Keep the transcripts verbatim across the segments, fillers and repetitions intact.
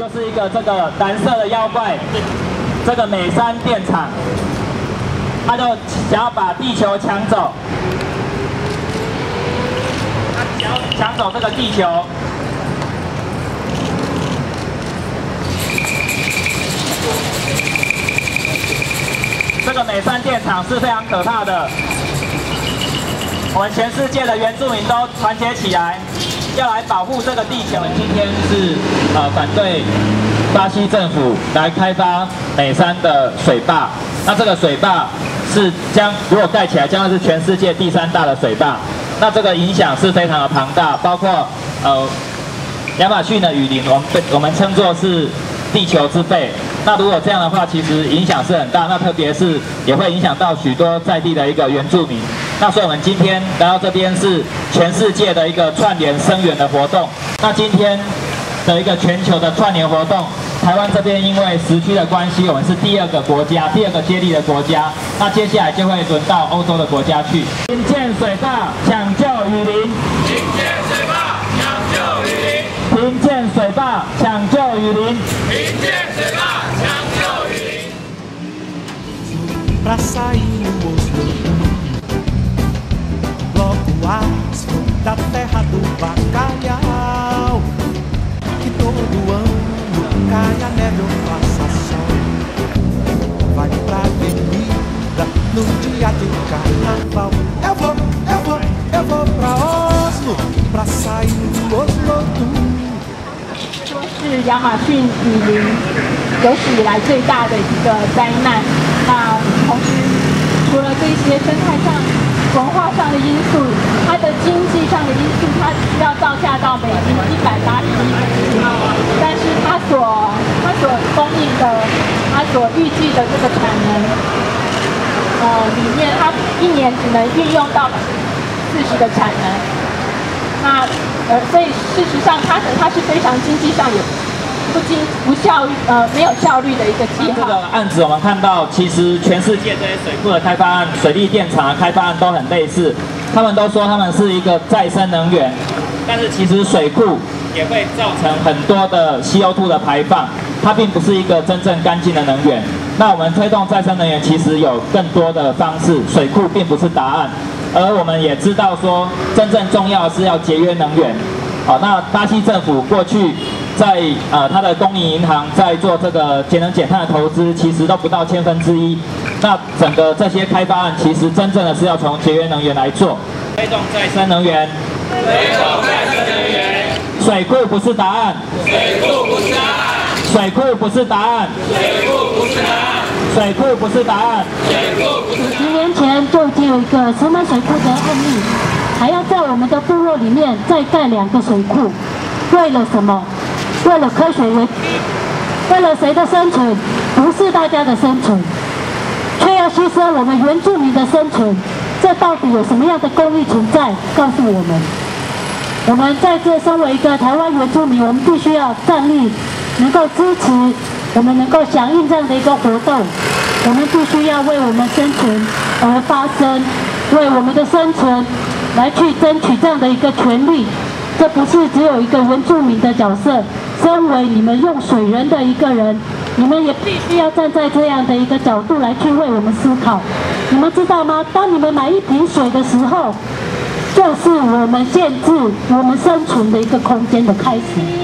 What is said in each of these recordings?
就是一个这个蓝色的妖怪，这个美山电厂，他就想要把地球抢走，他想要抢走这个地球。 这个美山电厂是非常可怕的，我们全世界的原住民都团结起来，要来保护这个地球。今天是呃反对巴西政府来开发美山的水坝，那这个水坝是将如果盖起来，将会是全世界第三大的水坝，那这个影响是非常的庞大，包括呃亚马逊的雨林，我们被我们称作是地球之肺。 那如果这样的话，其实影响是很大。那特别是也会影响到许多在地的一个原住民。那所以我们今天来到这边是全世界的一个串联声援的活动。那今天的一个全球的串联活动，台湾这边因为时区的关系，我们是第二个国家，第二个接力的国家。那接下来就会轮到欧洲的国家去。新建水坝，抢救雨林。新建水坝，抢救雨林。新建水坝，抢救雨林。新建水坝。 Pra sair no outro logo asco da terra do bacalhau, que todo ano caia neve ou faça sol, vai pra avenida no dia de carnaval. Eu vou, eu vou, eu vou pra Oslo, pra sair no outro. 说是亚马逊雨林有史以来最大的一个灾难。那同时，除了这些生态上、文化上的因素，它的经济上的因素，它需要造价到美金一百八十亿美金，但是它所它所供应的，它所预计的这个产能，呃，里面它一年只能运用到四十的产能。那呃，所以事实上它，它它是非常经济上有不经不效率呃没有效率的一个计划。 这个案子我们看到，其实全世界这些水库的开发案、水利电厂的开发案都很类似，他们都说他们是一个再生能源，但是其实水库也会造成很多的 C O 二 的排放，它并不是一个真正干净的能源。那我们推动再生能源，其实有更多的方式，水库并不是答案。而我们也知道说，真正重要的是要节约能源。好，那巴西政府过去在呃它的公营银行在做这个节能减碳的投资，其实都不到千分之一。那整个这些开发案，其实真正的是要从节约能源来做，推动再生能源。推动再生能源。水库不是答案。水库不是答案。水库不是答案。水库不是答案。水库不是答案。水库不是答案。 十年前就已经有一个石门水库的案例，还要在我们的部落里面再盖两个水库，为了什么？为了科学原因，为了谁的生存？不是大家的生存，却要牺牲我们原住民的生存，这到底有什么样的公义存在？告诉我们，我们在这身为一个台湾原住民，我们必须要站立，能够支持，我们能够响应这样的一个活动，我们必须要为我们生存而发声，为我们的生存来去争取这样的一个权利。这不是只有一个原住民的角色，身为你们用水人的一个人，你们也必须要站在这样的一个角度来去为我们思考。你们知道吗？当你们买一瓶水的时候，就是我们限制我们生存的一个空间的开始。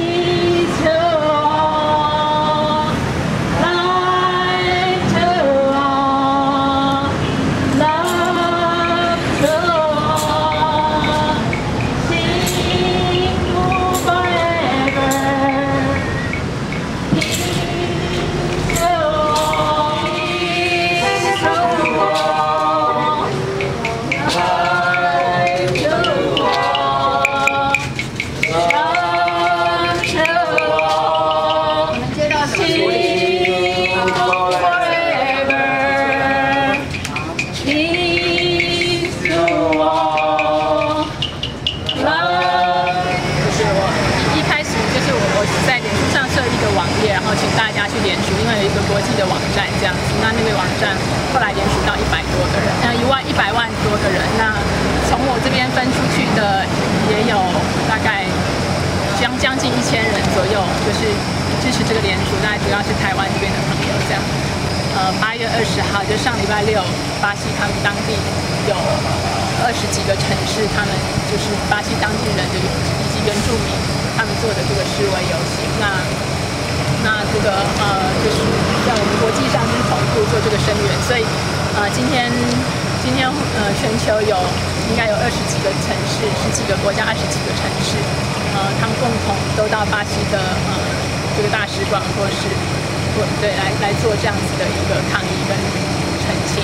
国际的网站这样子，那那个网站后来连续到一百多个人，那一万一百万多个人，那从我这边分出去的也有大概将将近一千人左右，就是支持这个联署，那主要是台湾这边的朋友这样。呃，八月二十号就上礼拜六，巴西他们当地有二十几个城市，他们就是巴西当地人就以及原住民他们做的这个示威游行。那那这个呃，就是在我们国际上就是同步做这个声援，所以呃，今天今天呃，全球有应该有二十几个城市，十几个国家，二十几个城市，呃，他们共同都到巴西的呃这个大使馆或是或对来来做这样子的一个抗议跟澄清。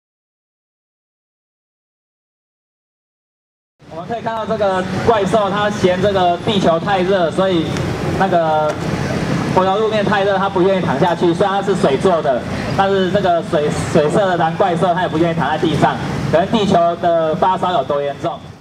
我们可以看到这个怪兽，它嫌这个地球太热，所以那个柏油路面太热，它不愿意躺下去。虽然它是水做的，但是这个水水色的蓝怪兽，它也不愿意躺在地上。可能地球的发烧有多严重？